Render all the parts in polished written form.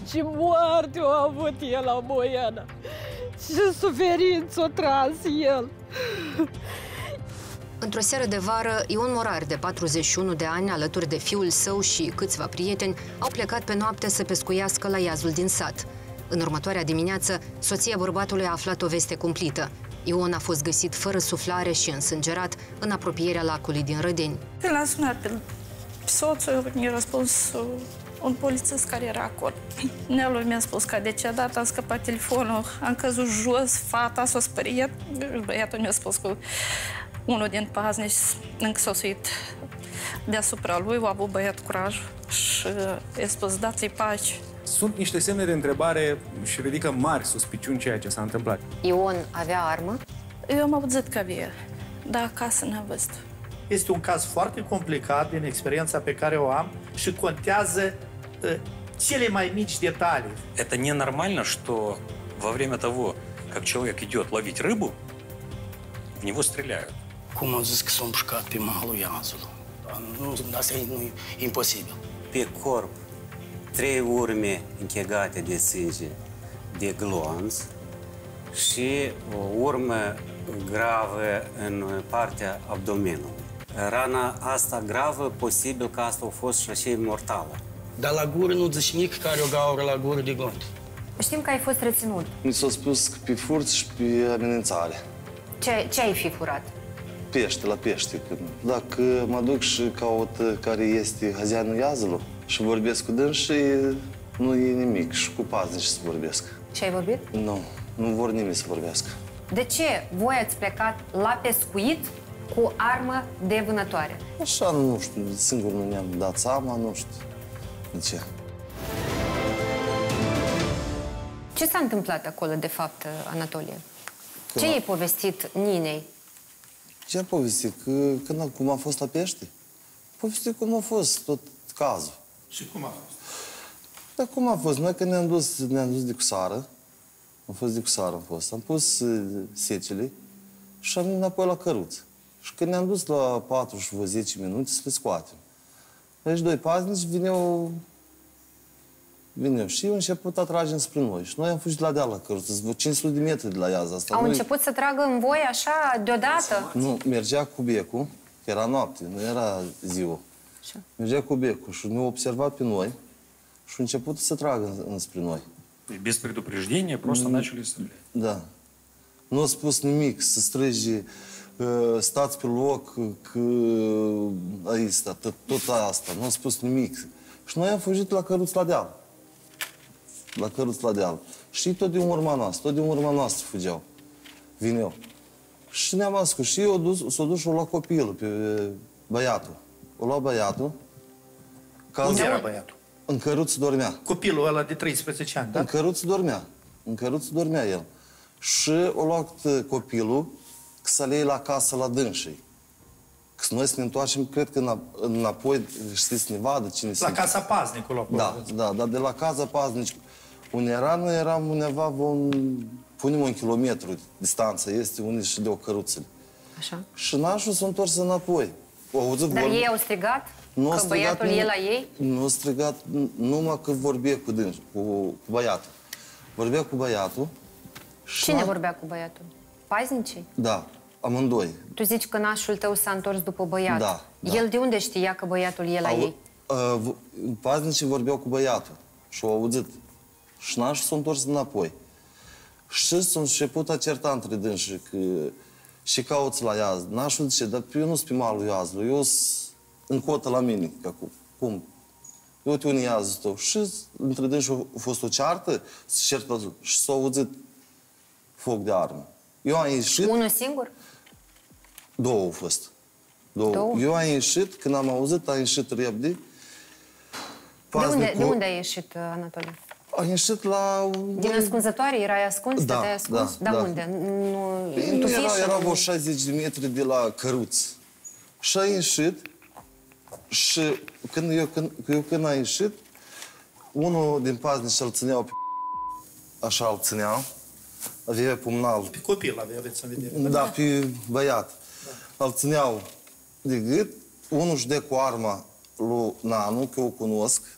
Ce moarte a avut el la Moiana! Ce suferință a tras el! Într-o seară de vară, Ion Morar, de 41 de ani, alături de fiul său și câțiva prieteni, au plecat pe noapte să pescuiască la iazul din sat. În următoarea dimineață, soția bărbatului a aflat o veste cumplită. Ion a fost găsit fără suflare și însângerat în apropierea lacului din Rădeni. Când l-am sunat pe soțul, mi-a răspuns un polițist care era acolo. Nelu mi-a spus că a decedat, am scăpat telefonul, am căzut jos, fata s-a speriat. Băiatul mi-a spus că unul din paznici încă s-a suit deasupra lui, a avut băiat curaj și i-a spus, dați-i pace. Sunt niște semne de întrebare și ridică mari suspiciuni ceea ce s-a întâmplat. Ion avea armă? Eu am auzit că avea, dar acasă n-am văzut. Este un caz foarte complicat din experiența pe care o am și contează cele mai mici detalii. Это ненормально, что во время того, как человек идет ловить рыбу, в него стреляют. Cum au zis că s-a împușcat pe malul iazului? Asta nu e imposibil. Pe corp, 3 urme închegate de sânge de glonț și o urmă gravă în partea abdomenului. Rana asta gravă, posibil că asta a fost și mortală. Dar la gură nu zice nimic care o gaură la gură de glonț. Știm că ai fost reținut. Mi s-a spus că pe furți și pe amenințare. Ce ai fi furat? Pește, la pește. Dacă mă duc și caut care este hazianul iazului și vorbesc cu dâns și nu e nimic. Și cu paznici să vorbesc. Și ai vorbit? Nu vor nimeni să vorbească. De ce voi ați plecat la pescuit cu armă de vânătoare? Așa, nu știu, singur nu ne-am dat seama, nu știu de ce. Ce s-a întâmplat acolo, de fapt, Anatolie? Ce i-ai povestit Ninei? Ce am povestit? Cum a fost la pește? Povestit cum a fost tot cazul. Și cum a fost? Dar cum a fost? Noi când ne-am dus de cu sară, am pus secele și am venit înapoi la căruță. Și când ne-am dus la 4 și 10 minute să le scoatem. Deci doi paznici vineau și au început a trage spre noi. Și noi am fugit la deal la căruță, 500 de metri de la iază asta. Au început să tragă în voi așa, deodată? Nu, mergea cu becul, că era noapte, nu era ziua. Mergea cu becul și ne-au observat pe noi și au început să tragă înspre noi. Без предупреждения просто начали стрелять. Da. Nu a spus nimic, să strige, stați pe loc, că aici, tot asta. Nu a spus nimic. Și noi am fugit la căruț la deal. La căruț la deal. Și tot din urma noastră fugeau. Vineau. Și ne-am ascuns. Și s-a dus și o lua copilul pe băiatul. O lua băiatul. Unde era băiatul? În căruț dormea. Copilul ăla de 13 ani, da? În căruț dormea. În căruț dormea el. Și o luat copilul să le iei la casă la dânsii. Că noi să ne întoarcem, cred că înapoi, știți, să ne vadă cine La casa paznicului acolo. Da, dar de la casa paznici, unde eram undeva, punem 1 kilometru distanță, este unde și de o căruță. Așa. Și nașul s-a întors înapoi. Dar ei au strigat? Că băiatul e la ei? Nu a strigat, numai că vorbea cu băiatul. Vorbea cu băiatul. Cine vorbea cu băiatul? Paznicii? Da, amândoi. Tu zici că nașul tău s-a întors după băiat. Da. El de unde știa că băiatul e la ei? Paznicii vorbeau cu băiatul și au auzit. Și nașul s-a întors înapoi. Și s-a început a certa între dânsii că și cauți la iaz. Nașul zice, dar eu nu sunt pe malul iazului, eu sunt în cotă la mine. Cum? Eu uite unde e iazul tău. Și între dânsii a fost o ceartă, se certă și s-a auzit foc de armă. Eu am ieșit... Unul singur? Două au fost. Două. Eu am ieșit, când am auzit, am ieșit repede. De unde ai ieșit, Anatolie? Am ieșit la... Din ascunzătoare? Erai ascuns? Da, te-ai ascuns? da. Unde? Era vreo 60 de metri de la căruț. Și am ieșit și când am ieșit, unul din paznici îl țineau pe așa îl țineau. Avea pumnal. Pe copil aveți în vedere. Da, pe băiat. Da. Îl țineau de gât. Unul își dă cu arma lui Nanu, că o cunosc.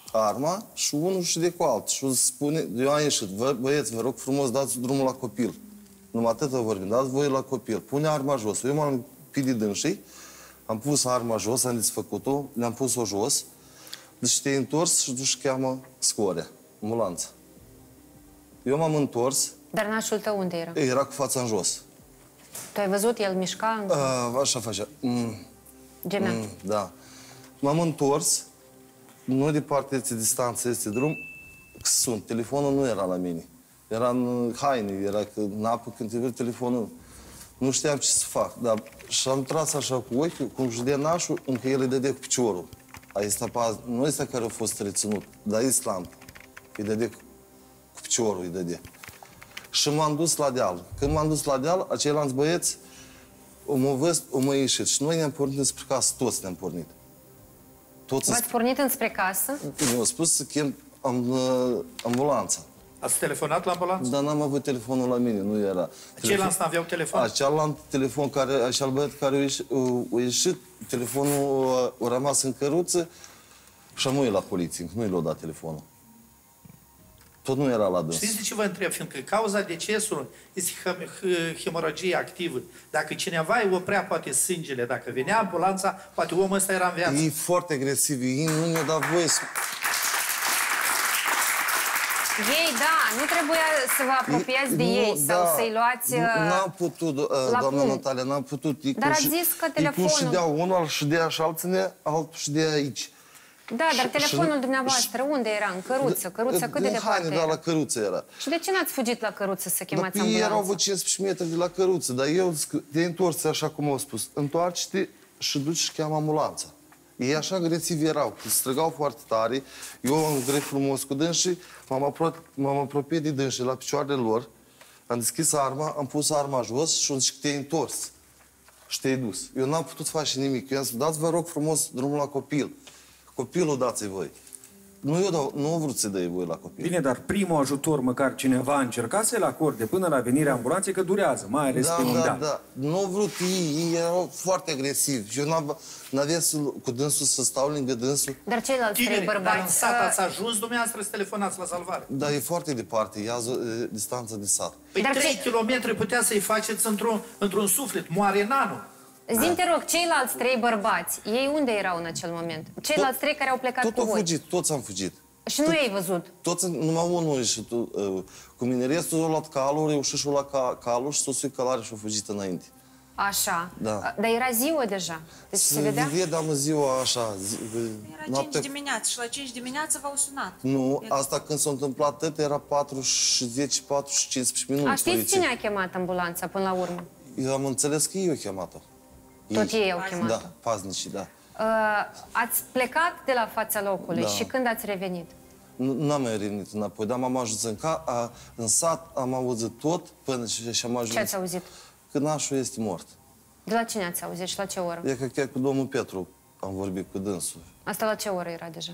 arma și unul și de cu altul. Și spune, eu am ieșit, băieți, vă rog frumos, dați drumul la copil. Numai atât vorbim, dați voi la copil. Pune arma jos. Eu m-am pidit dânsii, am pus arma jos, am desfăcut-o, le-am pus-o jos. Deci te-ai întors și tu și cheamă scoarea, ambulanța. Eu m-am întors. Dar nașul tău unde era? Era cu fața în jos. Tu ai văzut, el mișca? Așa facea. Gemea. Da. M-am întors, nu departe este distanță, este drum, sunt. Telefonul nu era la mine. Era în haine, era că în apă când te văd telefonul. Nu știam ce să fac, dar și-am tras așa cu ochiul, cum își dea nașul, încă el îi dădea cu piciorul. Nu este care a fost reținut, dar Islam. Îi dădea cu piciorul, îi dădea. Și m-am dus la deal. Când m-am dus la deal, aceilalți băieți m-au ieșit. Și noi ne-am pornit spre casă, toți ne-am pornit. V-ați pornit înspre casă? Mi-au spus să chem ambulanța. Ați telefonat la ambulanță? Dar n-am avut telefonul la mine, nu era. Ceilalți n-aveau telefon? Acel telefon, acel băiat care a ieșit, telefonul a rămas în căruță și am la poliție, nu i-l-a dat telefonul. Tot nu era la dâns. Știți de ce vă întreb? Fiindcă cauza decesului este hemoragie activă. Dacă cineva îi oprea poate sângele, dacă venea ambulanța, poate omul ăsta era în viață. E foarte agresiv, ei nu ne-au dat voie să... Ei, da, nu trebuia să vă apropiați de ei sau să-i luați N-am putut, doamna Natalia, n-am putut. Dar ați zis că telefonul... Și dea unul, și dea și alții, altul și dea aici. Da, dar telefonul dumneavoastră unde era? În căruță? Căruța cât de departe era? Da, la căruță era. Și de ce n-ați fugit la căruță să chemați ambulanța? Erau vreo 15 metri de la căruță, dar eu te-ai întors așa cum au spus. Întoarce-te și duci și cheamă ambulanța. Ei așa agresivi erau, strigau foarte tare. Eu am drept frumos cu dânsii, m-am apropiat de dânsii la picioarele lor, am deschis arma, am pus arma jos și am zis că te-ai întors și te-ai dus. Eu n-am putut face nimic. Eu am spus, dați vă rog frumos drumul la copil. Copilul dați-i voi. Nu vrut să dai voi la copil. Bine, dar primul ajutor, măcar cineva a încercat să-l acorde până la venirea ambulanței, că durează, mai ales pe un dat. Da. Nu au vrut ei erau foarte agresivi. Eu n-aveam cu dânsul să stau lângă dânsul. Dar ceilalți trei bărbați... Dar în sat ați ajuns dumneavoastră să telefonați la salvare. Da, e foarte departe, e distanța de sat. Păi 3 kilometri putea să-i faceți într-un suflet, moare nanul. Zi-mi, te rog, ceilalți trei bărbați, ei unde erau în acel moment? Ceilalți trei care au plecat cu voi? Tot au fugit, toți am fugit. Și nu i-ai văzut? Toți, numai unul a ieșit cu mine. Restul a luat calul, a reușit și-a luat calul și s-a suit călare și a fugit înainte. Așa. Da. Dar era ziua deja. Deci se vedea? Vedeam ziua așa. Era 5 dimineață și la 5 dimineață v-au sunat. Nu, asta când s-a întâmplat tot era 4 și 10, 4 și 15 minute. Știți cine a chemat ambulanța până la urmă? Eu am înțeles că ei au chemat-o. Tot ei au chemat-o? Da, paznicii, da. Ați plecat de la fața locului și când ați revenit? N-am mai revenit înapoi, dar m-am ajuns în sat, am auzit tot până și am ajuns... Ce ați auzit? Că nașul este mort. De la cine ați auzit și la ce oră? E că chiar cu domnul Petru am vorbit cu dânsul. Asta la ce oră era deja?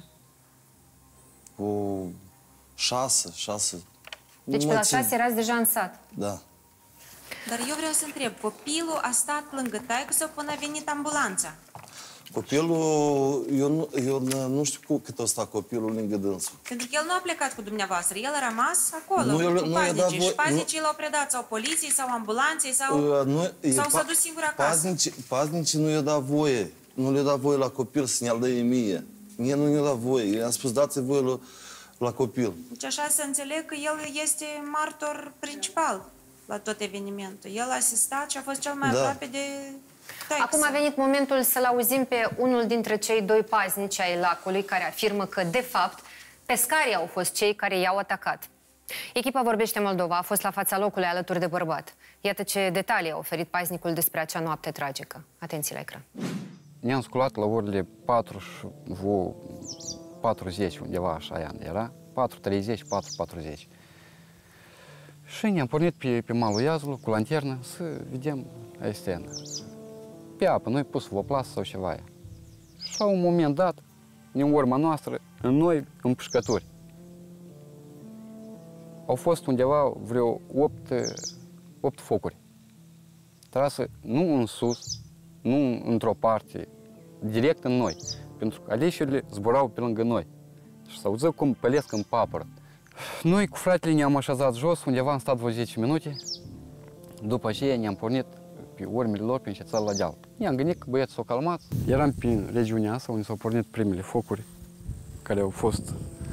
Cu 6. Deci pe la 6 erați deja în sat? Da. Dar eu vreau să întreb, copilul a stat lângă taică sau până a venit ambulanța? Copilul, eu nu știu cât o sta copilul lângă dânsul. Pentru că el nu a plecat cu dumneavoastră, el a rămas acolo, cu paznicii. Și paznicii l-au predat sau poliției, sau ambulanței, sau s-a dus singur acasă. Paznicii nu i-au dat voie. Nu le-au dat voie la copil să ne-l dăie mie. Mie nu i-au dat voie. I-am spus, dați-i voie la copil. Deci așa să înțeleg că el este martor principal la tot evenimentul. El a asistat și a fost cel mai aproape de... Acum a venit momentul să-l auzim pe unul dintre cei doi paznici ai lacului, care afirmă că, de fapt, pescarii au fost cei care i-au atacat. Echipa Vorbește Moldova a fost la fața locului alături de bărbat. Iată ce detalii a oferit paznicul despre acea noapte tragică. Atenție la ecran. Ne-am sculat la orele 4:40, undeva așa era. 4:30, 4:40. Și ne-am pornit pe malul Iazului cu lanternă să vedem scenă. Pe apă, noi pus voplas sau ceva. Și la un moment dat, din urma noastră, în noi împușcături. Au fost undeva vreo 8 focuri. Trase nu în sus, nu într-o parte, direct în noi. Pentru că aleșurile zburau pe lângă noi. și să auză cum pălesc în papăr. Noi cu fratele ne-am așezat jos, undeva am stat vreo 10 minute. După aceea ne-am pornit pe urmele lor, pe încețal la deal. Ne-am gândit că băieții s-au calmat. Eram prin regiunea asta, unde s-au pornit primele focuri, care au fost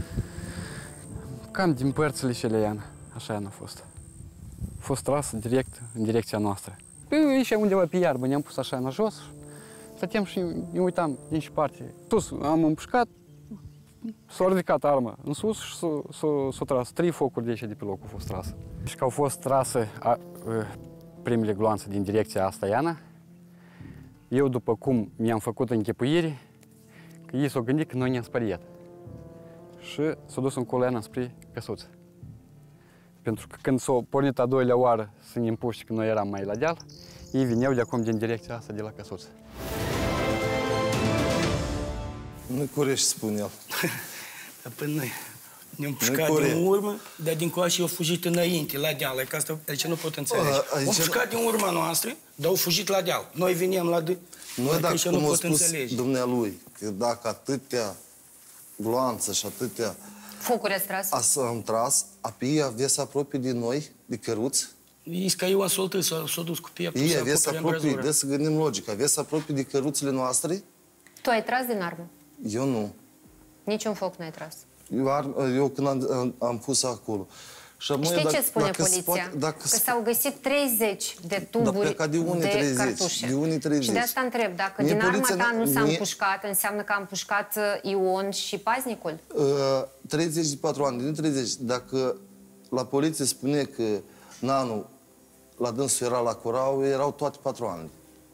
cam din părțile Șeleana. Așa a fost. A fost tras direct în direcția noastră. Aici undeva pe iarbă ne-am pus așa în jos, stăteam și ne uitam din și parte. Sus, am împușcat, s-a ridicat arma în sus și s-a tras. 3 focuri de aici de pe loc au fost trase. Și că au fost trase primele gloanțe din direcția asta, Iana, eu după cum mi-am făcut închipuire, că ei s-au gândit că noi ne-am speriat. Și s-au dus încolo Iana spre căsuță. Pentru că când s-au pornit a doilea oară să ne împuște, că noi eram mai la deal, ei vineau de acum din direcția asta, de la căsuță. Nu-i Corești, spune el. Păi noi ne-am împușcat din urmă, dar din coașă au fugit înainte, la deal. Că asta aici nu pot înțelege. Au împușcat din urma noastră, dar au fugit la deal. Noi venim la de... Noi dacă, cum a spus dumnealui, că dacă atâtea gloanțe și atâtea... Focuri ați tras? Am tras, apoi avea să apropie de noi, de căruți. Ești ca eu am soltat, s-a dus cu pieptul. Ei avea să apropie, de să gândim logic, avea să apropie de căruțile noastre. Tu ai tras din armă? Eu nu. Niciun foc n-ai tras? Eu când am pus acolo. Știi ce spune poliția? Că s-au găsit 30 de tuburi de cartușe. De unii 30. Și de asta întreb, dacă din arma ta nu s-a împușcat, înseamnă că a împușcat Ion și paznicul? 30 de patroane, din 30. Dacă la poliție spune că Nanu la dânsul era la curau, erau toate patroanele.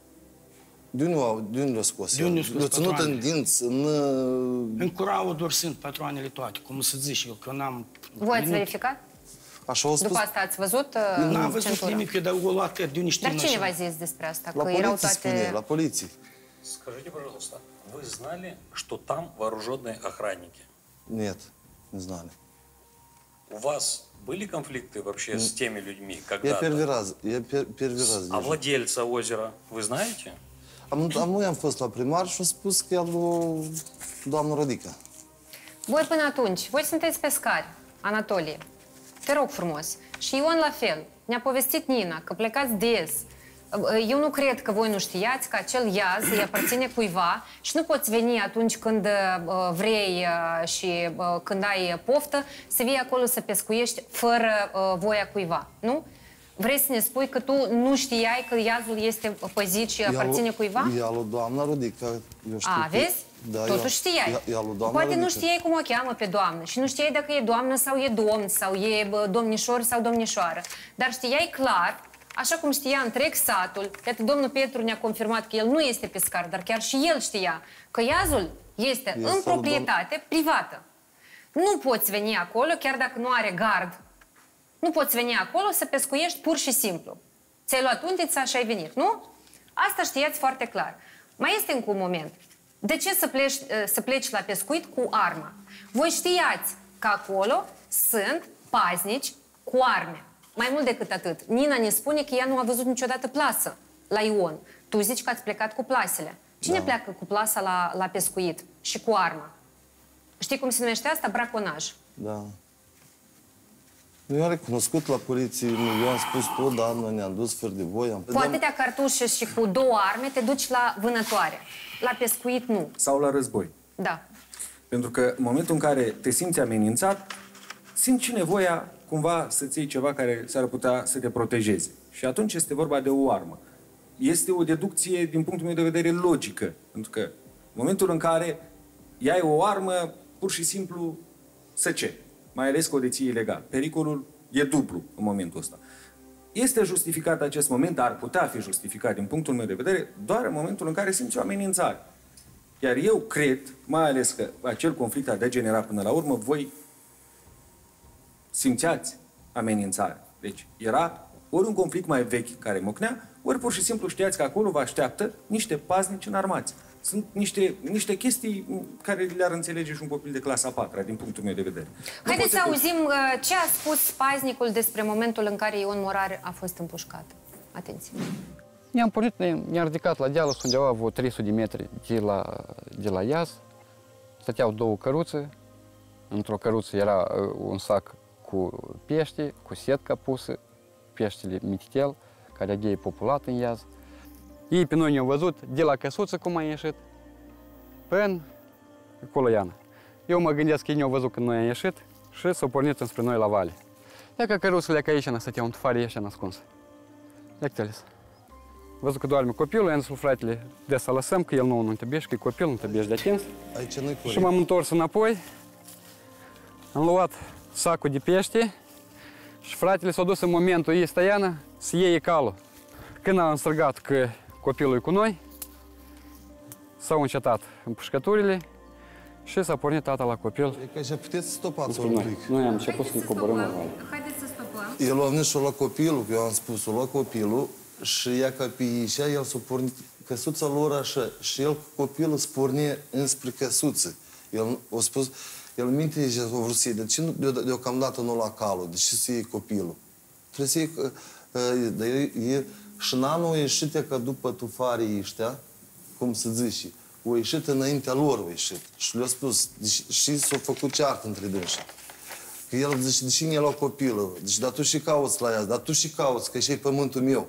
De unde le-au scos? Le-au ținut în dinți, în curau doar sunt patroanele toate, cum să zici eu, că n-am... Voi ați verificat? Așa au spus. După asta ați văzut N-am văzut nimic, eu dau o luat de unde știm. Dar cine v-a zis despre asta? La poliție spune, la poliție. Скажите, пожалуйста, вы знали, что там вооруженные охранники? Нет, не знали. У вас были конфликты вообще с теми людьми когда-то? Я первый раз вижу. А владельца озера вы знаете? Noi am fost la primar și a spus că e lui doamna Rodica. Voi până atunci, voi sunteți pescari, Anatolie. Te rog frumos. Și Ion la fel. Ne-a povestit Nina că plecați des. Eu nu cred că voi nu știați că acel iaz îi aparține cuiva și nu poți veni atunci când vrei și când ai poftă să vii acolo să pescuiești fără voia cuiva, nu? Vrei să ne spui că tu nu știai că iazul este păzit și aparține cuiva? E lui doamna Rodica. Vezi? Da, totuși știai. Poate nu știai cum o cheamă pe doamnă și nu știai dacă e doamnă sau e domn sau e domnișor sau domnișoară. Dar știai clar, așa cum știa întreg satul, iată, domnul Petru ne-a confirmat că el nu este pescar, dar chiar și el știa că iazul este în proprietate privată. Nu poți veni acolo, chiar dacă nu are gard. Nu poți veni acolo să pescuiești pur și simplu. Ți-ai luat undița și ai venit, nu? Asta știați foarte clar. Mai este încă un moment. De ce să pleci la pescuit cu arma? Voi știați că acolo sunt paznici cu arme. Mai mult decât atât. Nina ne spune că ea nu a văzut niciodată plasă la Ion. Tu zici că ați plecat cu plasele. Cine pleacă cu plasa la pescuit și cu arma? Știi cum se numește asta? Braconaj. Da. Eu am recunoscut la poliție, eu am spus tot, dar noi ne-am dus fără de voi. Cu atâtea cartușe și cu 2 arme te duci la vânătoare. La pescuit nu. Sau la război. Da. Pentru că în momentul în care te simți amenințat, simți și nevoia cumva să-ți iei ceva care s-ar putea să te protejeze. Și atunci este vorba de o armă. Este o deducție, din punctul meu de vedere, logică. Pentru că în momentul în care iai o armă, pur și simplu să ce? Mai ales că o deții ilegal. Pericolul e dublu în momentul ăsta. Este justificat acest moment, dar ar putea fi justificat din punctul meu de vedere doar în momentul în care simți o amenințare. Iar eu cred, mai ales că acel conflict a degenerat până la urmă, voi simțeați amenințare. Deci era ori un conflict mai vechi care mocnea, ori pur și simplu știați că acolo vă așteaptă niște paznici înarmați. Sunt niște chestii care le-ar înțelege și un copil de clasa 4-a, din punctul meu de vedere. Haideți să auzim ce a spus paznicul despre momentul în care Ion Morar a fost împușcat. Atenție! Ne-am pornit, ne-am ridicat la deal, undeva vreo 300 de metri de la iaz. Stăteau 2 căruțe Într-o căruță era un sac cu pește, cu setca pusă, peștele mititel, care e populat în iaz. Ei pe noi ne-au văzut de la căsuță cum a ieșit până acolo Iana. Eu mă gândesc că ei ne-au văzut când noi am ieșit și s-au pornit înspre noi la vale. E ca căruțele ca aici stătea un tufar ieși ascuns. Iacteles. Văzut că doarme copilul, i-am zis lui fratele de să lăsăm, că el nu întăbește, că e copil, nu întăbește de atins. Și m-am întors înapoi, am luat sacul de pește și fratele s-a dus în momentul ei stăiană să iei calul. Când am strigat că copilul e cu noi, s-au încetat împușcăturile și s-a pornit tata la copil. E că așa puteți să stopați un pic. Noi am început să ne coborâm la vale. Haideți să stopăm. El a venit și-a luat copilul, că eu am spus, a luat copilul și ea ca pe ieșea, el s-a pornit căsuța lor așa și el cu copilul se pornie înspre căsuță. El a spus, el minte și a vrut să iei, de ce deocamdată nu la calul, de ce să iei copilul? Trebuie să iei, și n-anul a ieșit ca după tufarii ăștia, cum se zice, au ieșit înaintea lor, au ieșit. Și le-a spus, și s-a făcut ceartă între dânsii. Că el zice, deși mi-a luat copilul, deci, dar tu și cauți la ea, dar tu și cauți, că și-i pământul meu.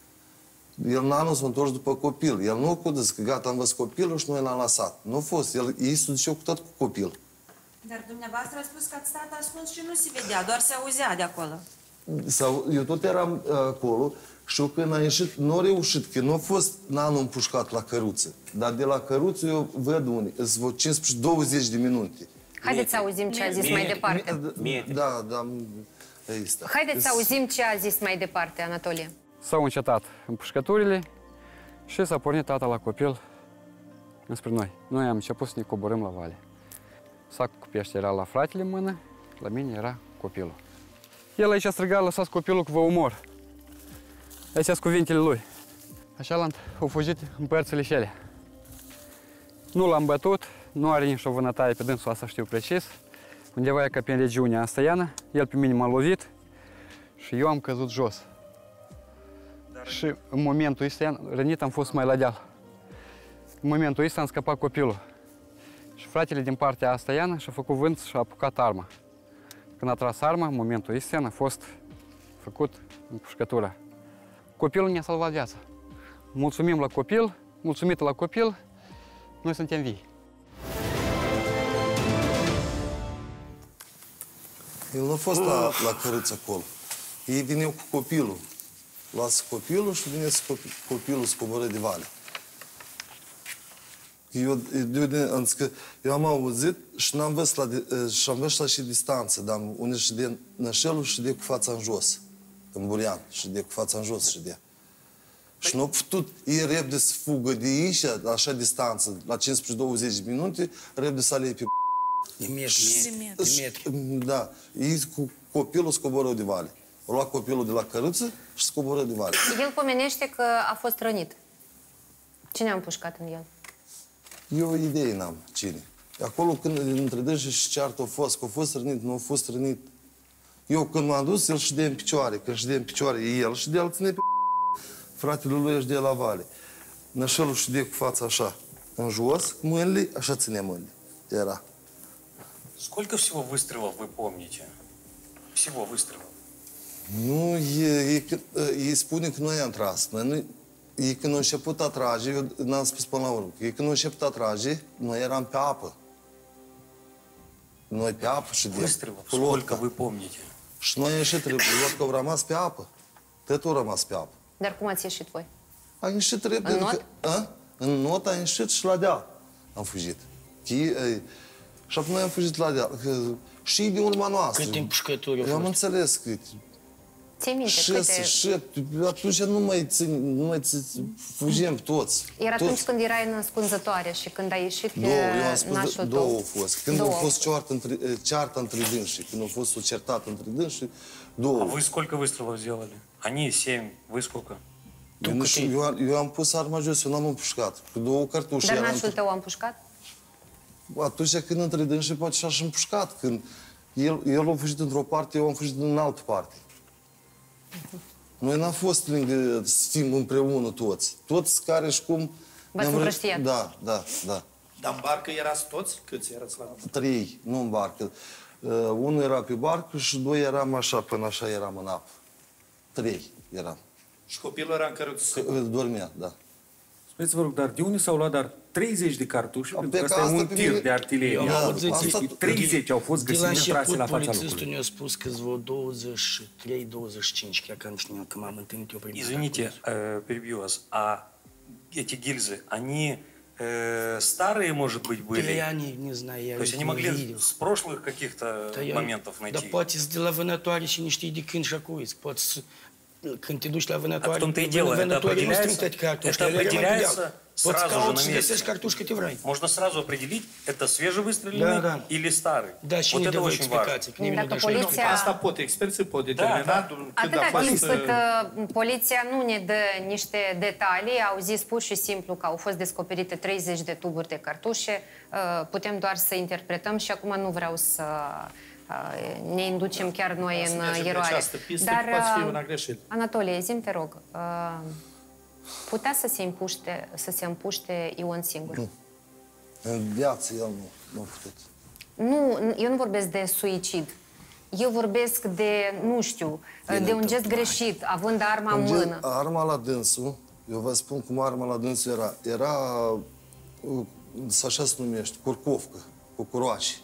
El n-a s-a întors după copil. El nu a cudus, că gata, am văzut copilul și noi l-am lăsat. Nu a fost. Ei s-au duceau cu tot cu copil. Dar dumneavoastră a spus că ați stat ascuns și nu se vedea, doar se auzea de acolo. Sau, eu tot eram acolo și eu când a ieșit, nu a reușit, că nu a fost nanul împușcat la căruță. Dar de la căruță eu văd unii, sunt 15-20 de minute. Haideți să auzim ce a zis mai departe. Da. Haideți să auzim ce a zis mai departe, Anatolie. S-au încetat împușcăturile și s-a pornit tata la copil înspre noi. Noi am început să ne coborâm la vale. Sacul cu pește era la fratele în mână, la mine era copilul. El aici striga, lăsați copilul că vă omor. Aici sunt cuvintele lui. Așa au fugit în părțile șele. Nu l-am bătut, nu are nici o vânătaie pe dânsul, asta știu precis. Undeva e ca pe regiunea Astăiană, el pe mine m-a lovit și eu am căzut jos. Și în momentul ăsta, rănit, am fost mai la deal. În momentul ăsta am scăpat copilul. Și fratele din partea Astăiană și-a făcut vânt și a apucat arma. Când a tras arma, în momentul ăsta a fost făcut împușcătura. Copilul ne-a salvat viața. Mulțumim la copil, mulțumită la copil, noi suntem vii. El nu a fost la căruță acolo. Ei vineau cu copilul. Lasă copilul și vine copilul să coboră de vale. Eu am auzit și am văzut la și distanță, dar unde și de nășelul și de cu fața în jos, în Burian, și de cu fața în jos și de. Și nu au putut ei repede să fugă de aici, la așa distanță, la 15-20 minute, repede să alee pe de metri. Da, ei cu copilul se coboră de vale. Au luat copilul de la căruță și se coboră de vale. El pomenește că a fost rănit. Cine a împușcat în el? Eu o idee n-am cine. Acolo când între dânsi și ceartă a fost rănit, nu a fost rănit. Eu când m-am dus, el ședea în picioare. Când ședea în picioare, el ședea, îl ține pe fratele lui ședea la vale. Nășelul ședea cu fața așa, în jos, mâinile, așa ținea mâinile. Era. Сколько всего выстрелов вы помните? Всего выстрелов? Nu, ei spune că noi am tras. Ei când au început a trage, eu n-am spus până la urmă, ei când au început a trage, noi eram pe apă. Noi pe apă și de... Выстрелов сколько вы помните? Și noi am ieșit, lodca au rămas pe apă. Totul a rămas pe apă. Dar cum ați ieșit voi? Am ieșit repede. În not? În not am ieșit și la deal am fugit. Și apoi noi am fugit la deal. Și din urma noastră. Câte împușcături au fost? Eu am înțeles câte. Ți-ai minte? 6-7. Atunci nu mai fugim toți. Era atunci când erai în ascunzătoare și când ai ieșit pe nașul tău? Două au fost. Când a fost ceartă între dânsii, când a fost o certată între dânsii, două. А вы сколько выстрелов сделали? Они 7, вы сколько? Eu am pus arma jos, eu n-am împușcat. Cu două cartușe. Dar nașul tău a împușcat? Atunci când între dânsii poate și-a împușcat. Când el a fugit într-o parte, eu am fugit în altă parte. Noi n-am fost lângă să fim împreună toți. Toți care și cum... V-ați împrăștiat? Da. Dar în barcă erați toți? Câți erați la navă? 3, nu în barcă. Unul era pe barcă și 2 eram așa, până așa eram în apă. 3 eram. Și copilul era în căruță? Dormea, da. Spuneți-vă rog, dar de unde s-au luat dar 30 de cartuși? Pentru că asta e un tir de artilerie. 30 au fost găsite trase la fața locului. Polițistul ne-a spus că vreo 23-25, chiar că nu știu că m-am întâlnit eu prima. Извините, перебью вас. А эти гильзы, они старые, может быть, были? Я не знаю, я То есть они могли с прошлых каких-то моментов найти? Да, poate de la vânătoare și nu știi de când și acum. Poate când te duci la vânătoare, vânătoare nu strâng toate cartușe. Это определяется сразу же на месте. Картошка ты врай. Можно сразу определить, это свежевыстреленный или старый. Да, și вот это очень важно. Dacă poliția... Asta pot, experții pot determina când a fost... Atâta timp cât poliția nu ne dă niște detalii, au zis pur și simplu că au fost descoperite 30 de tuburi de cartușe, putem doar să interpretăm și acum nu vreau să ne inducem chiar noi în eroare. Dar, Anatolie, zi-mi, te rog, putea să se împuște Ion singur? Nu. În viață el nu a putut. Nu, eu nu vorbesc de suicid. Eu vorbesc de, nu știu, de un gest greșit, având arma în mână. Arma la dânsul, eu vă spun cum arma la dânsul era. Era, așa se numește, curcovcă, cu curoașe.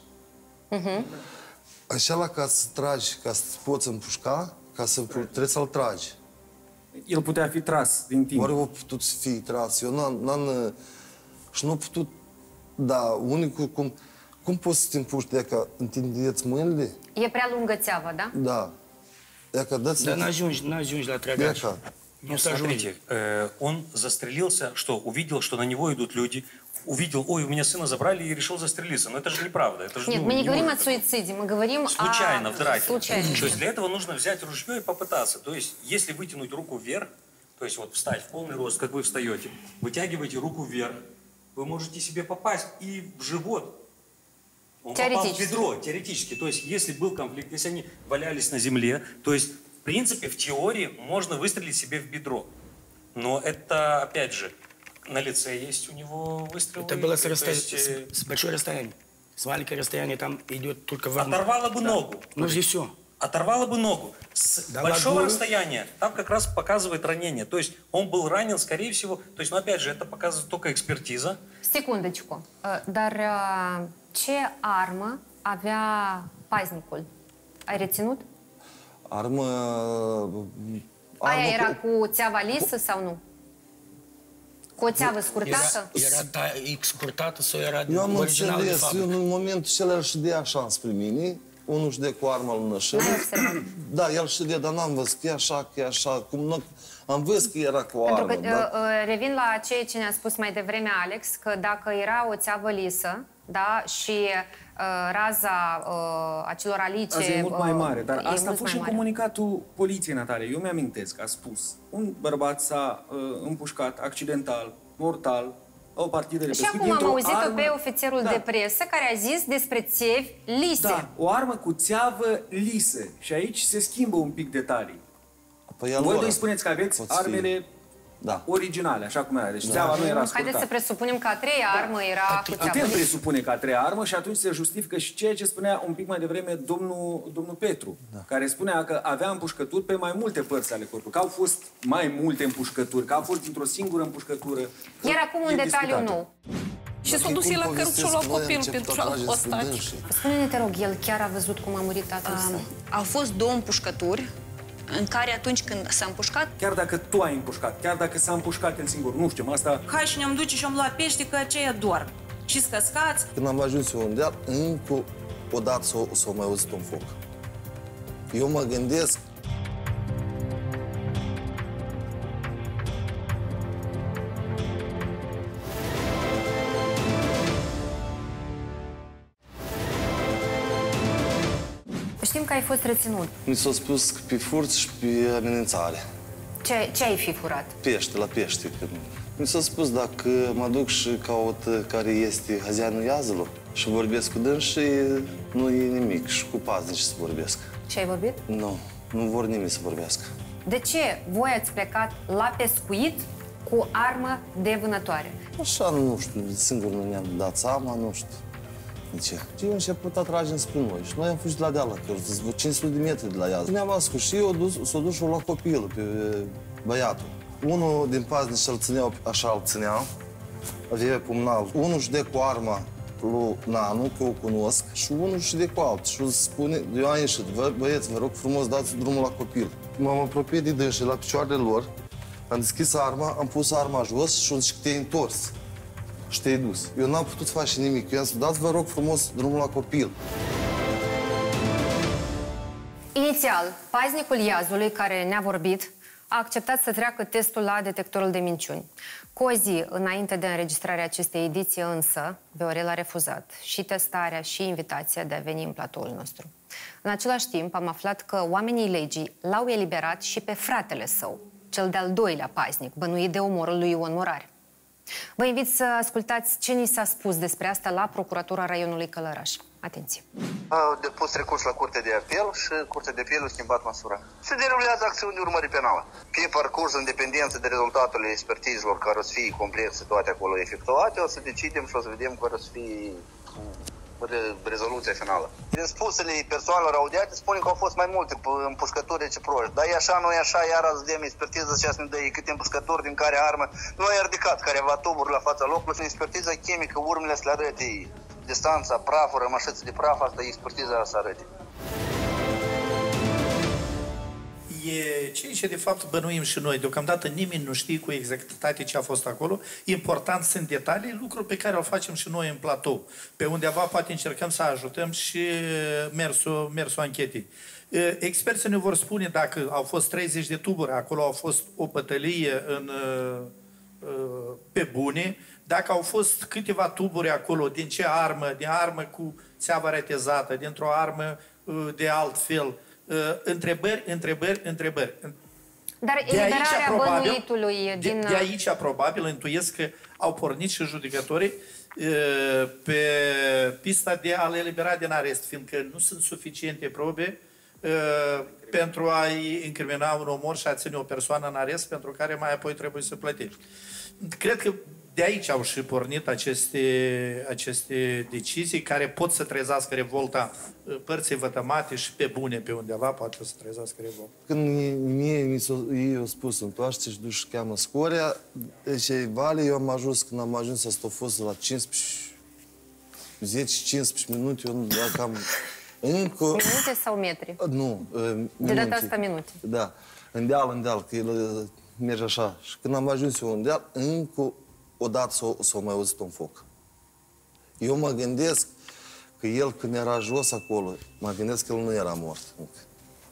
Așa ca să tragi, ca să poți împușca, trebuie să-l tragi. El putea fi tras din timp. Oare a putut fi tras? Eu n-am... Și nu a putut... Da, unicul cum poți să te împuști? Dacă întindeți mâinile? E prea lungă țeava, да? Да. Да, n-ajungi la трагаж. Ну, смотрите, он застрелился, что увидел, что на него идут люди, увидел, ой, у меня сына забрали и решил застрелиться. Но это же неправда. Это же, Нет, мы не говорим о суициде, мы говорим случайно, в драке. Случайно. То есть для этого нужно взять ружье и попытаться. То есть если вытянуть руку вверх, то есть вот встать в полный рост, как вы встаете, вытягиваете руку вверх, вы можете себе попасть и в живот. Он попал в бедро, теоретически. То есть если был конфликт, если они валялись на земле, то есть в принципе, в теории можно выстрелить себе в бедро. Но это, опять же, на лице есть у него выстрел. Это было с большой расстояния. С маленького расстояния там идет только в... Оторвало бы ногу. Ну, здесь все. Оторвало бы ногу. С большого расстояния там как раз показывает ранение. То есть он был ранен, скорее всего. То есть, ну, опять же, это показывает только экспертиза. Secundăcico. Dar ce armă avea paznicul? Ai reținut? Armă... Aia era cu țeava lisă sau nu? Cu o țeavă scurtată? Era scurtată sau era eu am original de fabrică? Eu în momentul acela îl ședea așa spre mine, unul ședea cu arma în nășel. Da, el ședea, dar n-am văzut că e așa, că e așa, cum am văzut că era cu armă. Pentru că revin la ceea ce ne-a spus mai devreme Alex, că dacă era o țeavă lisă, da, și raza acelor alice... Asta e mult mai mare, dar asta a fost și în comunicatul poliției, Natalia. Eu mi-amintesc că a spus, un bărbat s-a împușcat accidental, mortal, o partidă de pescuit. Și acum am auzit-o pe ofițerul de presă care a zis despre țevi lise. Da, o armă cu țeavă lisă. Și aici se schimbă un pic detalii. Voi doi spuneți că aveți armele originale, așa cum era. Deci țeava nu era scurtată. Haideți să presupunem că a treia armă era cu țeavă. Putem presupune că a treia armă și atunci se justifică și ceea ce spunea un pic mai devreme domnul Petru, care spunea că avea împușcături pe mai multe părți ale corpului, că au fost mai multe împușcături, că a fost dintr-o singură împușcătură. Iar acum un detaliu nou. Și s-a dus el la căruț și a luat copilul pentru a-l ostaci. Spune-ne, te rog, el chiar a văzut cum a murit tatăl său? Au fost 2 împușcături în care atunci când s-a împușcat... Chiar dacă tu ai împușcat, chiar dacă s-a împușcat el singur, nu știu, asta... Hai și ne-am duce și am luat pește, că aceia dorm. Și scăscați. Când am ajuns eu în deal, încă o dată s-a mai auzit un foc. Eu mă gândesc... Știm că ai fost reținut. Mi s-a spus că pe furt și pe amenințare. Ce ai fi furat? Pește, la pește. Mi s-a spus dacă mă duc și caut care este hazianul Iazului și vorbesc cu dâns și nu e nimic. Și cu paznici să vorbesc. Și ai vorbit? Nu vor nimeni să vorbească. De ce voi ați plecat la pescuit cu armă de vânătoare. Așa, nu știu, singur nu ne-am dat seama, nu știu de ce. Și eu început a trage spre noi și noi am fugit la deală, că 500 de metri de la ea. Ne-am ascuns și s-a dus și la copilul, pe băiatul. Unul din paznici îl țineau, așa îl țineau, avea pumnal. Unul și de cu arma lui Nanu, că o cunosc, și unul și de cu alt. Și spune, eu am ieșit, băieți, vă rog frumos, dați drumul la copil. M-am apropiat de dânsi la picioarele lor, am deschis arma, am pus arma jos și zic, te-ai întors și te-ai dus. Eu n-am putut face nimic. Eu am spus, dați, vă rog frumos, drumul la copil. Inițial, paznicul Iazului, care ne-a vorbit, a acceptat să treacă testul la detectorul de minciuni. Cu o zi înainte de înregistrarea acestei ediții, însă, Viorel a refuzat și testarea și invitația de a veni în platoul nostru. În același timp, am aflat că oamenii legii l-au eliberat și pe fratele său, cel de-al doilea paznic, bănuit de omorul lui Ion Morar. Vă invit să ascultați ce ni s-a spus despre asta la Procuratura Raionului Călăraș. Atenție! Au depus recurs la Curtea de Apel și Curtea de Apel a schimbat măsura. Se derulează acțiuni de urmări penală. Pe parcurs, în dependență de rezultatul expertizelor care o să fie complexe toate acolo efectuate, o să decidem și o să vedem care o să fie rezoluția finală. Din spusele persoanelor audiate spune că au fost mai multe împușcături reciproci. Dar e așa, nu e așa, iar azi vedem expertiză și să ne dă câte împușcături din care armă. Noi am ridicat careva tuburi la fața locului și în expertiza chimică urmele să le arăte distanța, praful, rămășiță de praf, asta e expertiza să arăte. E ceea ce de fapt bănuim și noi. Deocamdată nimeni nu știe cu exactitate ce a fost acolo. Important sunt detalii, lucruri pe care îl facem și noi în platou. Pe undeva poate încercăm să ajutăm și mersul anchetei. Experții ne vor spune dacă au fost 30 de tuburi, acolo au fost o bătălie pe bune, dacă au fost câteva tuburi acolo, din ce armă, din armă cu țeavă retezată, dintr-o armă de alt fel. Întrebări. Dar eliberarea bănuitului din... De aici, probabil, intuiesc că au pornit și judecătorii pe pista de a-l elibera din arest, fiindcă nu sunt suficiente probe pentru a-i incrimina un omor și a ține o persoană în arest pentru care mai apoi trebuie să plătești. Cred că de aici au și pornit aceste decizii care pot să trezească revolta părții vătămate și pe bune pe undeva poate să trezească revolta. Când ei au spus întoarce și duci cheamă scorea, deci vale, eu am ajuns, când am ajuns să stau fost la 10-15 minute, eu cam încă... Minute sau metri? Nu, minute. De data asta minute. Da, în deal, că el merge așa. Și când am ajuns eu în deal, încă odată s-a mai auzit un foc. Eu mă gândesc că el, când era jos acolo, mă gândesc că el nu era mort încă.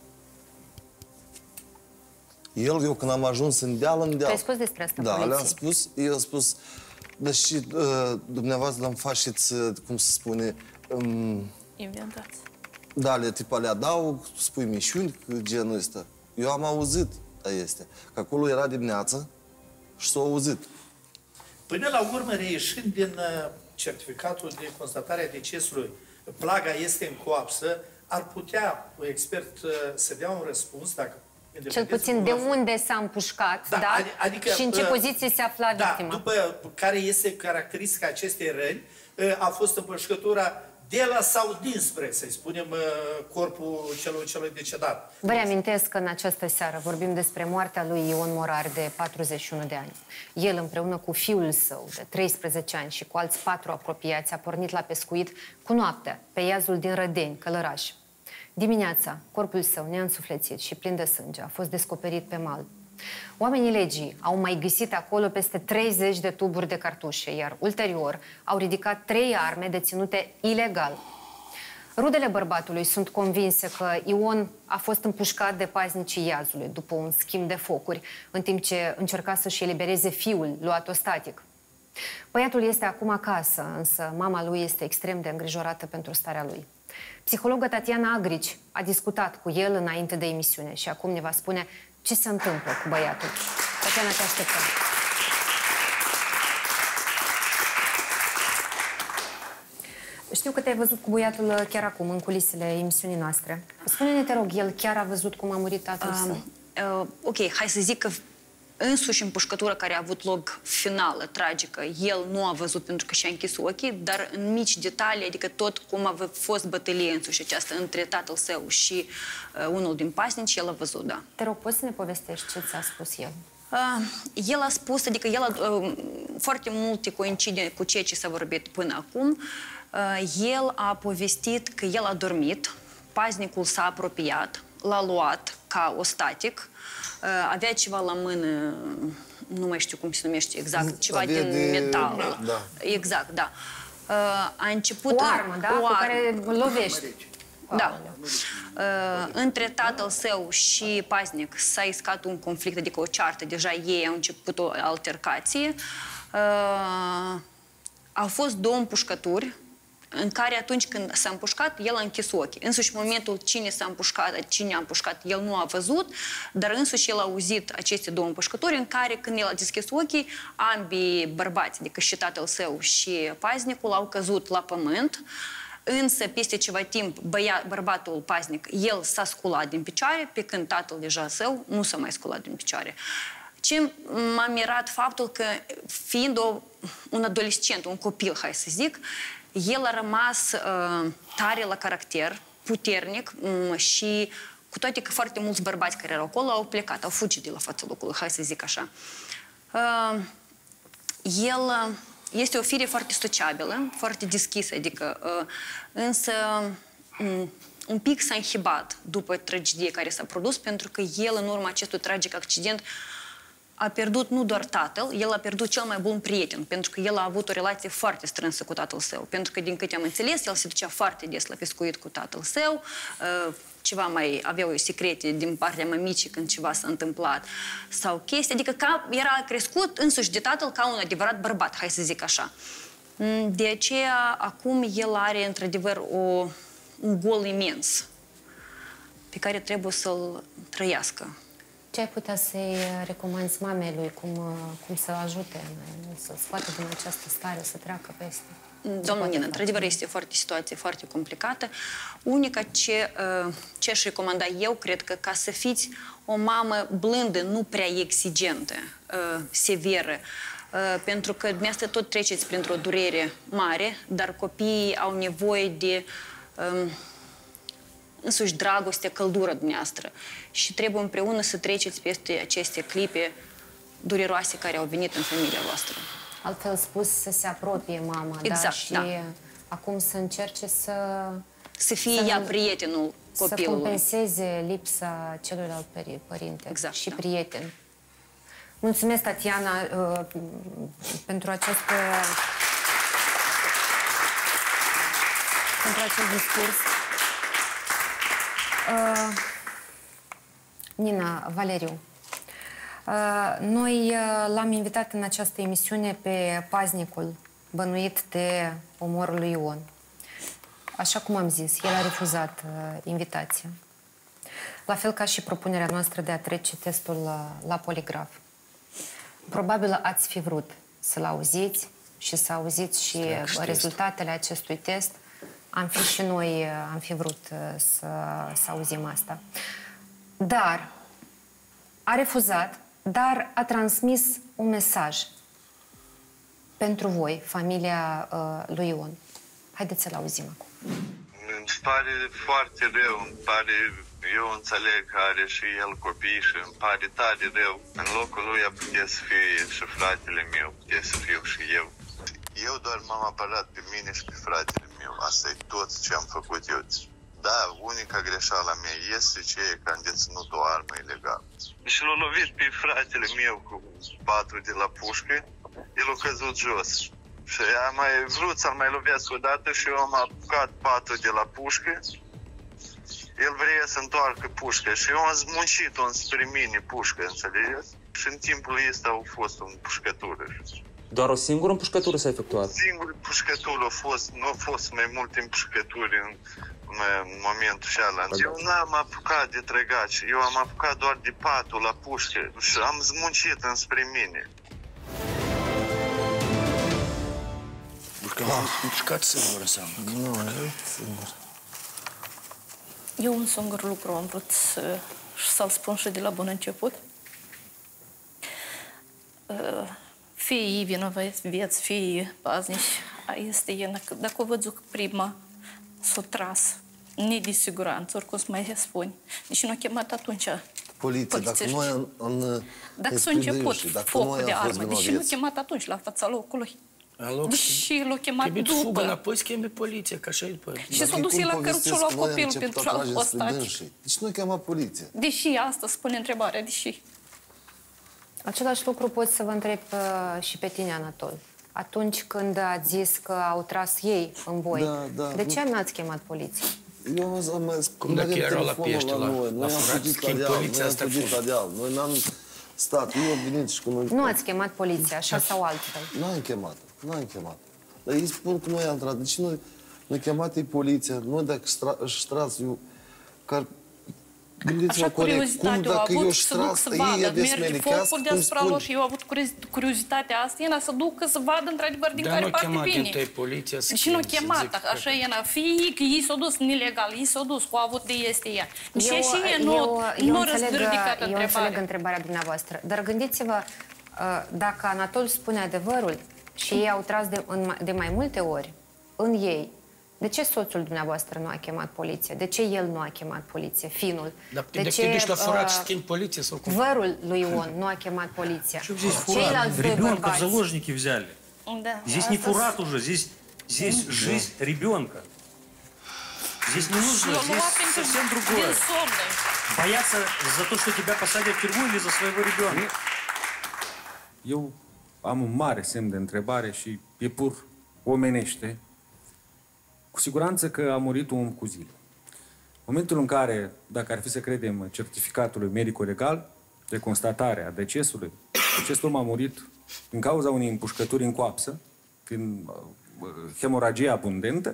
Eu când am ajuns în deal... Tu ai spus despre asta, da, poliției? le-am spus, eu am spus, deși dumneavoastră îmi faceți, cum se spune... Inventați. Da, le adaug, spui mișuni, genul ăsta. Eu am auzit, că acolo era dimineața și s-a auzit. Până la urmă, reieșind din certificatul de constatare a decesului, plaga este în coapsă, ar putea un expert să dea un răspuns, dacă... Cel puțin de unde s-a împușcat, da? Adică, și în ce poziție se afla victima. După care este caracteristica acestei răni, a fost împușcătura de la sau dinspre, să-i spunem, corpul celui decedat. Vă reamintesc că în această seară vorbim despre moartea lui Ion Morar, de 41 de ani. El, împreună cu fiul său, de 13 ani, și cu alți 4 apropiați, a pornit la pescuit cu noaptea, pe iazul din Rădeni, Călăraș. Dimineața, corpul său, neînsuflețit și plin de sânge, a fost descoperit pe mal. Oamenii legii au mai găsit acolo peste 30 de tuburi de cartușe, iar ulterior au ridicat 3 arme deținute ilegal. Rudele bărbatului sunt convinse că Ion a fost împușcat de paznicii Iazului după un schimb de focuri, în timp ce încerca să-și elibereze fiul luat ostatic. Băiatul este acum acasă, însă mama lui este extrem de îngrijorată pentru starea lui. Psihologă Tatiana Agrici a discutat cu el înainte de emisiune și acum ne va spune ce se întâmplă cu băiatul. Tatiana, te așteptăm. Știu că te-ai văzut cu băiatul chiar acum, în culisele emisiunii noastre. Spune-ne, te rog, el chiar a văzut cum a murit tatăl său? Ok, hai să zic că însuși împușcătura care a avut loc finală, tragică, el nu a văzut pentru că și-a închis ochii, dar în mici detalii, adică tot cum a fost bătălie însuși aceasta între tatăl său și unul din pasnici, el a văzut, da. Te rog, poți să ne povestești ce ți-a spus el? El a spus, adică el foarte multe coincide cu ceea ce s-a vorbit până acum. El a povestit că el a dormit, paznicul s-a apropiat, l-a luat ca ostatic, avea ceva la mână, nu mai știu cum se numește exact, ceva din metal. Da. Exact, da. A început... O armă, da? Cu care lovești. Da. Între tatăl său și paznic s-a iscat un conflict, adică o ceartă. Deja ei au început o altercație. Au fost două împușcături în care atunci când s-a împușcat, el a închis ochii. Însuși momentul cine a împușcat, el nu a văzut, dar însuși el a auzit aceste două împușcături în care când el a deschis ochii, ambii bărbați, adică și tatăl său și paznicul, au căzut la pământ. Însă, peste ceva timp, bărbatul paznic, el s-a sculat din picioare, pe când tatăl deja său nu s-a mai sculat din picioare. Ce m-a mirat faptul că, fiind un adolescent, un copil, hai să zic, el a rămas tare la caracter, puternic și cu toate că foarte mulți bărbați care erau acolo au plecat, au fugit de la fața locului, hai să zic așa. El este o fire foarte sociabilă, foarte deschisă, adică, însă un pic s-a inhibat după tragedie care s-a produs, pentru că el, în urma acestui tragic accident, a pierdut nu doar tatăl, el a pierdut cel mai bun prieten, pentru că el a avut o relație foarte strânsă cu tatăl său. Pentru că, din câte am înțeles, el se ducea foarte des la pescuit cu tatăl său, ceva mai aveau secrete din partea mămicii când ceva s-a întâmplat sau chestii. Adică era crescut însuși de tatăl ca un adevărat bărbat, hai să zic așa. De aceea, acum el are, într-adevăr, un gol imens pe care trebuie să-l trăiască. Ce ai putea să-i recomanzi mamei lui, cum să ajute, să scoată din această stare, să treacă peste? Doamna Nina, într-adevăr, este situație foarte complicată. Unica ce aș recomanda eu, cred că ca să fiți o mamă blândă, nu prea exigentă, severă, pentru că dumneavoastră tot treceți printr-o durere mare, dar copiii au nevoie de însuși dragoste, căldură dumneavoastră. Și trebuie împreună să treceți peste aceste clipe dureroase care au venit în familia voastră. Altfel spus, să se apropie mama, exact, da? Și acum să încerce să fie ea prietenul copilului. Să compenseze lipsa celuilalt părinte și prieten. Mulțumesc, Tatiana, pentru acest discurs. Nina, Valeriu, noi l-am invitat în această emisiune pe paznicul bănuit de omorul lui Ion. Așa cum am zis, el a refuzat invitația. La fel ca și propunerea noastră de a trece testul la poligraf. Probabil ați fi vrut să-l auziți și să auziți și rezultatele acestui test. Am fi și noi, am fi vrut să auzim asta. Dar a refuzat, dar a transmis un mesaj pentru voi, familia lui Ion. Haideți să-l auzim acum. Îmi pare foarte rău, eu înțeleg că are și el copii și îmi pare tare rău. În locul lui putea să fie și fratele meu, putea să fiu și eu. Eu doar m-am apărat pe mine și pe fratele meu. Asta e tot ce am făcut eu. Da, unica greșeală mea este că am deținut o armă ilegală. Și l-a lovit pe fratele meu cu patru de la pușcă, el a căzut jos. Și am mai vrut să-l mai lovească o dată și eu am apucat patru de la pușcă. El vrea să întoarcă pușcă și eu am zmuncit-o spre mine pușcă, înțelegeți? Și în timpul ăsta au fost o împușcătură. Doar o singură împușcătură s-a efectuat? Singură împușcătură a fost, nu au fost mai multe împușcături în momentul ăla. Eu n-am apucat de trăgaci, eu am apucat doar de patul la pușcă și am zmuncit înspre mine. Împușcat singur înseamnă. Nu, singur. Eu un singur lucru am vrut să-l spun și de la bun început. fie ei vinovați, fie ei paznici. Este ea, dacă o văzut prima, s-o tras, ne de siguranță, oricum să mai spune. Deși nu a chemat atunci poliție, dacă noi dacă s-a început focul de armă, deși nu a chemat atunci la fața locului. Deși l-a chemat după. Trebuie să fugă înapoi, să cheme poliția, ca așa e după. Și s-a dus la căruțul la copil pentru a ostaci. Deci nu a chemat poliția. Deși asta spune întrebarea, deși. Același lucru pot să vă întreb și pe tine, Anatol. Atunci când ați zis că au tras ei în voi, de ce n-ați chemat poliția? Eu am cum dacă erau la Piește, la furat, schimb poliția asta Noi n-am stat, eu am venit și cu noi... Nu ați chemat poliția, așa sau altfel? N-am chemat. Dar ei spun că noi am intrat. Deci noi ne-a chemat ei poliția, noi dacă își tras, eu... Așa curiozitatea au avut să duc să vadă, merge focul deasupra lor și eu au avut curiozitatea asta, ea să ducă să vadă într-adevăr din care parte vine. Și nu chemat, așa ea, fie că ei s-au dus nelegal, ei s-au dus cu avut de este ea. Și ea nu răzridicat întrebarea. Eu înțeleg întrebarea dumneavoastră, dar gândiți-vă, dacă Anatol spune adevărul și ei au tras de mai multe ori în ei, de ce soțul dumneavoastră nu a chemat poliție? De ce el nu a chemat poliție, finul? De ce te duci la furat și schimbi poliție? Sau cum? Vărul lui Ion nu a chemat poliția. Ceilalți doi бărbați. В заложники взяли. Здесь не фурат уже, здесь жизнь ребенка. Здесь не нужно, здесь совсем другое. Бояться за то, что тебя посадят в тюрьму или за своего ребенка. Eu am un mare semn de întrebare și e pur omenește. Cu siguranță că a murit un om cu zile. În momentul în care, dacă ar fi să credem certificatului medico-legal de constatare a decesului, acest om a murit din cauza unei împușcături în coapsă, prin hemoragie abundentă.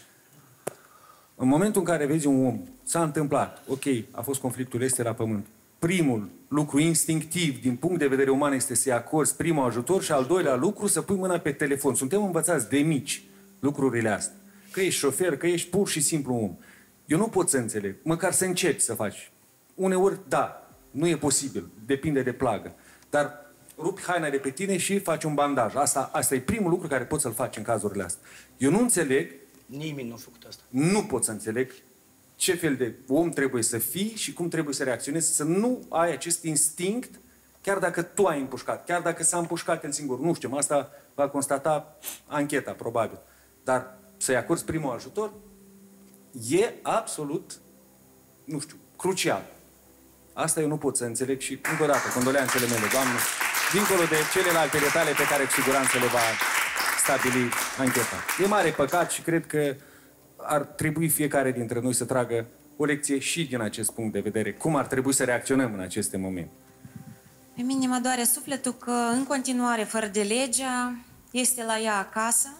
În momentul în care vezi un om, s-a întâmplat, ok, a fost conflictul este la pământ, primul lucru instinctiv din punct de vedere uman este să-i acorzi primul ajutor și al doilea lucru să pui mâna pe telefon. Suntem învățați de mici lucrurile astea. Că ești șofer, că ești pur și simplu om. Eu nu pot să înțeleg, măcar să încerci să faci. Uneori, da, nu e posibil, depinde de plagă. Dar rupi haina de pe tine și faci un bandaj. Asta e primul lucru care poți să-l faci în cazurile astea. Eu nu înțeleg... Nimeni nu a făcut asta. Nu pot să înțeleg ce fel de om trebuie să fii și cum trebuie să reacționezi, să nu ai acest instinct, chiar dacă tu ai împușcat, chiar dacă s-a împușcat el singur. Nu știu, asta va constata ancheta, probabil. Dar să-i acorzi primul ajutor e absolut, nu știu, crucial. Asta eu nu pot să înțeleg și, încă o dată, condoleanțele mele, Doamne, dincolo de celelalte detalii pe care cu siguranță le va stabili ancheta. E mare păcat și cred că ar trebui fiecare dintre noi să tragă o lecție și din acest punct de vedere. Cum ar trebui să reacționăm în aceste momente? Pe mine mă doare sufletul că, în continuare, fără de legea, este la ea acasă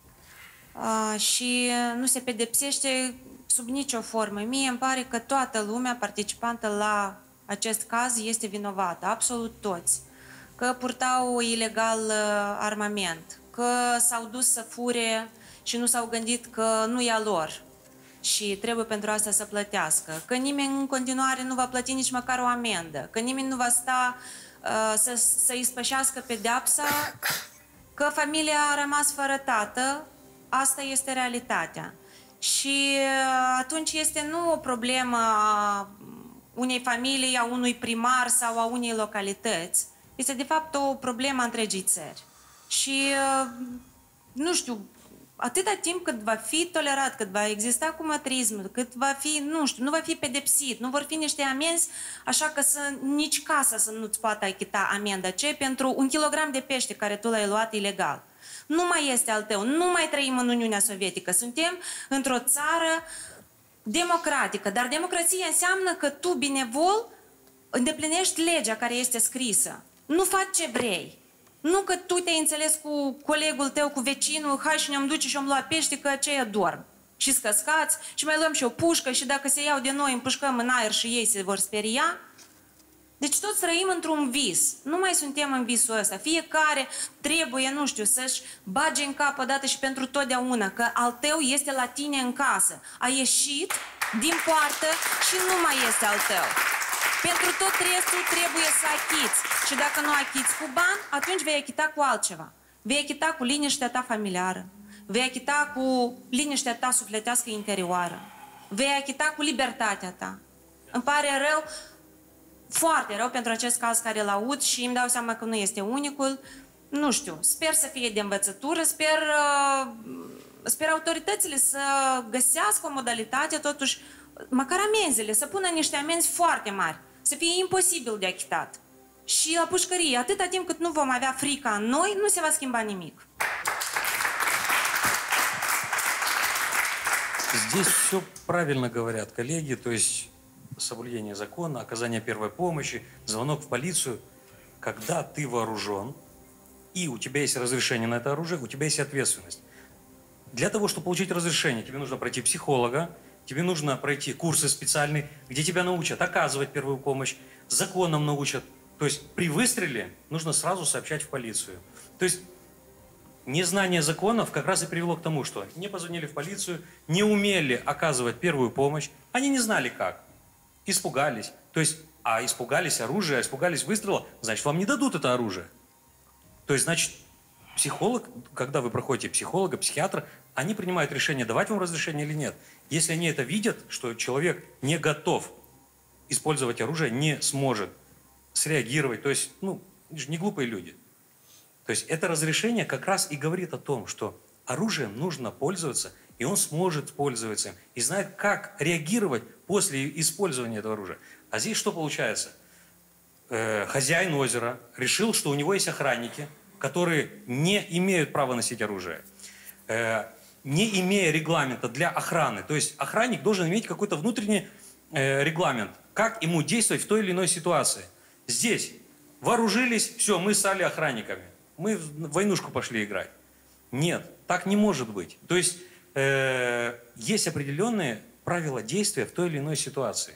și nu se pedepsește sub nicio formă. Mie îmi pare că toată lumea participantă la acest caz este vinovată, absolut toți. Că purtau ilegal armament, că s-au dus să fure și nu s-au gândit că nu e a lor și trebuie pentru asta să plătească, că nimeni în continuare nu va plăti nici măcar o amendă, că nimeni nu va sta să ispășească pedeapsa, că familia a rămas fără tată. Asta este realitatea. Și atunci este nu o problemă a unei familii, a unui primar sau a unei localități. Este de fapt o problemă a întregii țări. Și nu știu, atâta timp cât va fi tolerat, cât va exista cumătrism, cât va fi, nu știu, nu va fi pedepsit, nu vor fi niște amenzi, așa că nici casa să nu-ți poată achita amenda. Ce? Pentru 1 kilogram de pește care tu l-ai luat ilegal. Nu mai este al tău, nu mai trăim în Uniunea Sovietică. Suntem într-o țară democratică, dar democrația înseamnă că tu, binevol, îndeplinești legea care este scrisă. Nu faci ce vrei. Nu că tu te-ai înțeles cu colegul tău, cu vecinul, hai și ne-am duce și am luat pește, că aceia dorm. Și scăscați, și mai luăm și o pușcă și dacă se iau de noi, împușcăm în aer și ei se vor speria. Deci toți trăim într-un vis. Nu mai suntem în visul ăsta. Fiecare trebuie, nu știu, să-și bage în cap odată și pentru totdeauna că al tău este la tine în casă. A ieșit din poartă și nu mai este al tău. Pentru tot restul trebuie să achiți. Și dacă nu achiți cu bani, atunci vei achita cu altceva. Vei achita cu liniștea ta familiară. Vei achita cu liniștea ta sufletească interioară. Vei achita cu libertatea ta. Îmi pare rău, foarte rău pentru acest caz care îl aud și îmi dau seama că nu este unicul. Nu știu, sper să fie de învățătură, sper autoritățile să găsească o modalitate, totuși, măcar amenzile, să pună niște amenzi foarte mari, să fie imposibil de achitat. Și la pușcărie, atâta timp cât nu vom avea frica în noi, nu se va schimba nimic. Здесь все правильно говорят коллеги, то есть соблюдение закона, оказание первой помощи, звонок в полицию. Когда ты вооружен, и у тебя есть разрешение на это оружие, у тебя есть ответственность. Для того, чтобы получить разрешение, тебе нужно пройти психолога, тебе нужно пройти курсы специальные, где тебя научат оказывать первую помощь, законам научат. То есть при выстреле нужно сразу сообщать в полицию. То есть незнание законов как раз и привело к тому, что не позвонили в полицию, не умели оказывать первую помощь, они не знали как, испугались. То есть, а испугались оружия, испугались выстрела, значит, вам не дадут это оружие. То есть, значит, психолог, когда вы проходите психолога, психиатра, они принимают решение, давать вам разрешение или нет. Если они это видят, что человек не готов использовать оружие, не сможет среагировать, то есть, ну, не глупые люди. То есть это разрешение как раз и говорит о том, что оружием нужно пользоваться, и он сможет пользоваться им, и знает, как реагировать после использования этого оружия. А здесь что получается? Хозяин озера решил, что у него есть охранники, которые не имеют права носить оружие, не имея регламента для охраны. То есть охранник должен иметь какой-то внутренний регламент, как ему действовать в той или иной ситуации. Здесь вооружились, все, мы стали охранниками. Мы в войнушку пошли играть. Нет, так не может быть. То есть есть определенные правила действия в той или иной ситуации.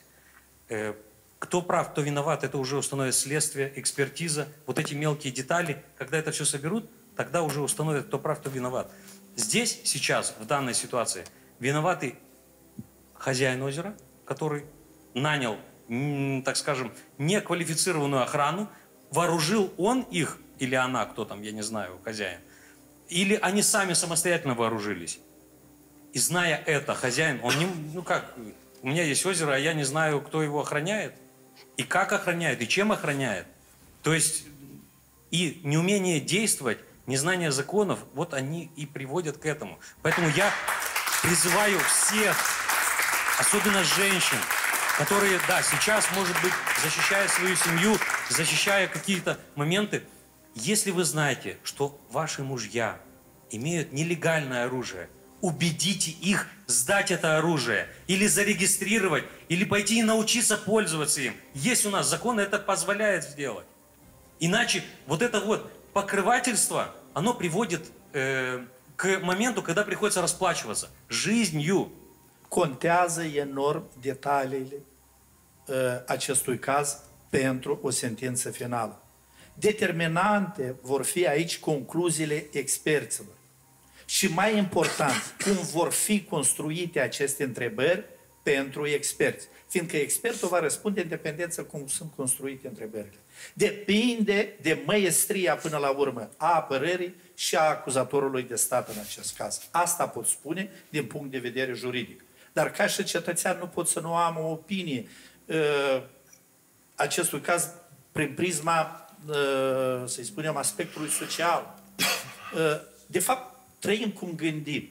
Кто прав, кто виноват, это уже установит следствие, экспертиза. Вот эти мелкие детали, когда это все соберут, тогда уже установят, кто прав, кто виноват. Здесь, сейчас, в данной ситуации, виноватый хозяин озера, который нанял, так скажем, неквалифицированную охрану, вооружил он их, или она, кто там, я не знаю, хозяин, или они сами самостоятельно вооружились. И зная это, хозяин, он не, ну как, у меня есть озеро, а я не знаю, кто его охраняет, и как охраняет, и чем охраняет. То есть и неумение действовать, незнание законов, вот они и приводят к этому. Поэтому я призываю всех, особенно женщин, которые, да, сейчас, может быть, защищая свою семью, защищая какие-то моменты, если вы знаете, что ваши мужья имеют нелегальное оружие, убедите их сдать это оружие, или зарегистрировать, или пойти и научиться пользоваться им. Есть у нас закон, это позволяет сделать. Iначе вот это вот покрывательство, оно приводит к моменту, когда приходится расплачиваться жизнью. Contează enorm detaliile acestui caz pentru o sentință finală. Determinante vor fi aici concluziile experților. Și mai important, cum vor fi construite aceste întrebări pentru experți. Fiindcă expertul va răspunde în dependență cum sunt construite întrebările. Depinde de măiestria până la urmă a apărării și a acuzatorului de stat în acest caz. Asta pot spune din punct de vedere juridic. Dar ca și cetățean nu pot să nu am o opinie acestui caz prin prisma, să-i spunem, aspectului social. De fapt, trăim cum gândim.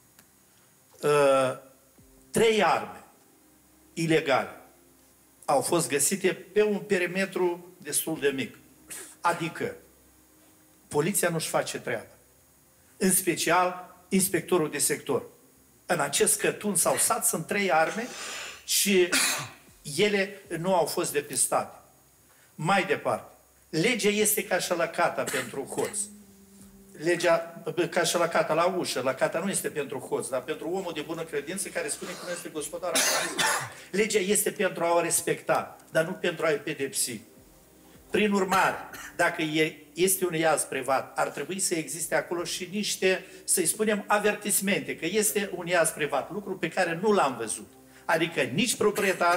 3 arme ilegale au fost găsite pe un perimetru destul de mic. Adică, poliția nu-și face treaba. În special, inspectorul de sector. În acest cătun sau sat sunt 3 arme și ele nu au fost depistate. Mai departe, legea este ca și la cata pentru hoț. Legea ca și la cata la ușă. La cata nu este pentru hoț, dar pentru omul de bună credință care spune că nu este gospodar. Legea este pentru a o respecta, dar nu pentru a-i pedepsi. Prin urmare, dacă este un iaz privat, ar trebui să existe acolo și niște, să-i spunem, avertismente, că este un iaz privat, lucru pe care nu l-am văzut. Adică nici proprietarul,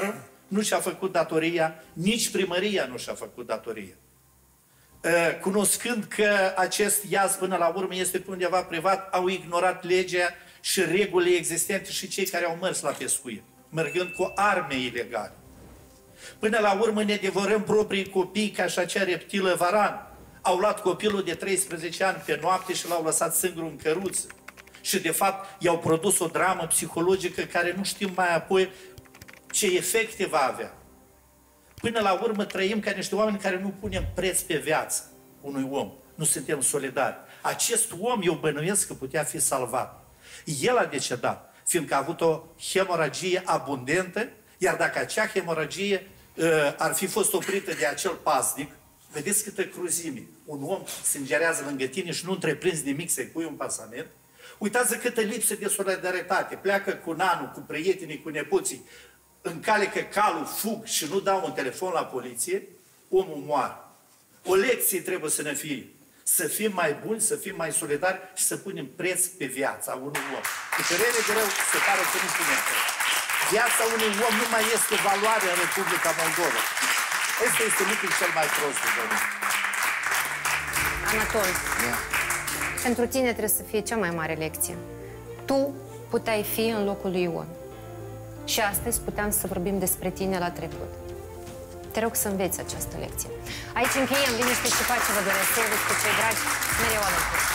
nu și-a făcut datoria, nici primăria nu și-a făcut datoria. Cunoscând că acest iaz până la urmă este pe undeva privat, au ignorat legea și regulile existente și cei care au mers la pescuit, mergând cu arme ilegale. Până la urmă ne devorăm proprii copii ca și acea reptilă varan. Au luat copilul de 13 ani pe noapte și l-au lăsat singur în căruță. Și de fapt i-au produs o dramă psihologică care nu știm mai apoi ce efecte va avea. Până la urmă trăim ca niște oameni care nu punem preț pe viață unui om. Nu suntem solidari. Acest om, eu bănuiesc că putea fi salvat. El a decedat, fiindcă a avut o hemoragie abundentă, iar dacă acea hemoragie ar fi fost oprită de acel paznic, vedeți câtă cruzime. Un om sângerează lângă tine și nu întreprinzi nimic să-i pui un pasament. Uitați câtă lipsă de solidaritate. Pleacă cu nanul, cu prietenii, cu nepoții, încalecă calul, fug și nu dau un telefon la poliție, omul moare. O lecție trebuie să ne fie. Să fim mai buni, să fim mai solidari și să punem preț pe viața unui om. Cu părere de rău, se pare că nu punem preț. Viața unui om nu mai este valoare în Republica Moldova. Ăsta este lucrul cel mai prost de domnul. Anatol, pentru tine trebuie să fie cea mai mare lecție. Tu puteai fi în locul lui Ion. Și astăzi puteam să vorbim despre tine la trecut. Te rog să înveți această lecție. Aici încheiem. Liniște și pace vă doresc. Cu cei dragi, mereu alături.